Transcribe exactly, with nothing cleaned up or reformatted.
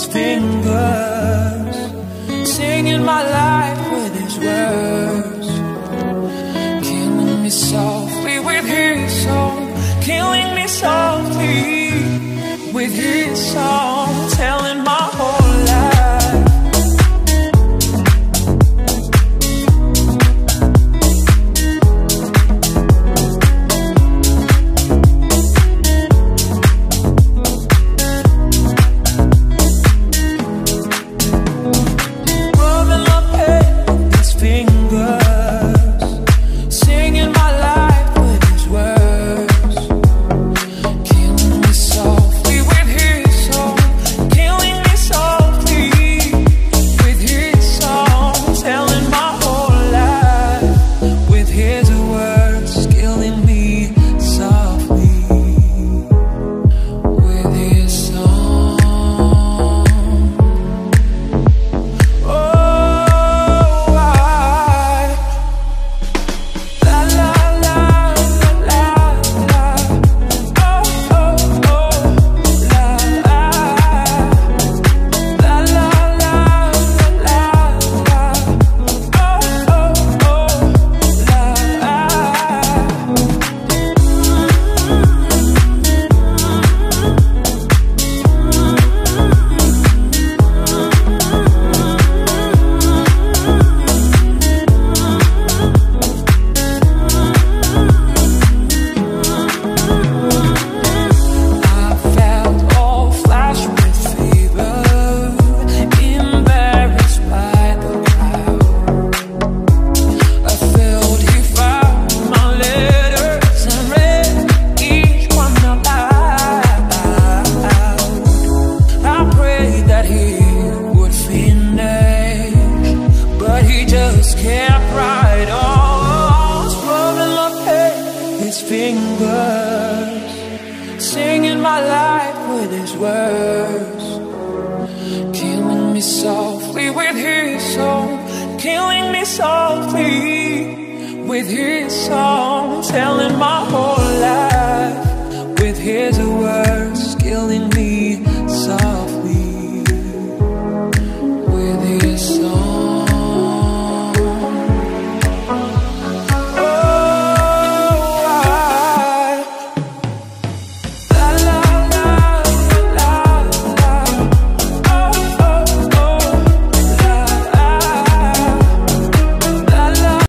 fingers, singing my life with his words, killing me softly with his song, killing me softly with his song, telling my whole life. Singing my life with his words, killing me softly with his song, killing me softly with his song, telling